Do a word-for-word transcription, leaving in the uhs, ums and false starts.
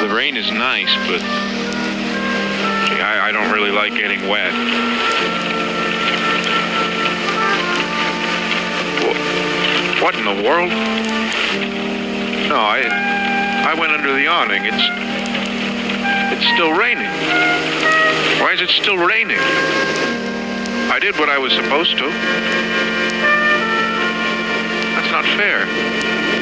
the rain is nice, but gee, I, I don't really like getting wet. What in the world? No, I I went under the awning. It's it's still raining. Why is it still raining? I did what I was supposed to. That's not fair.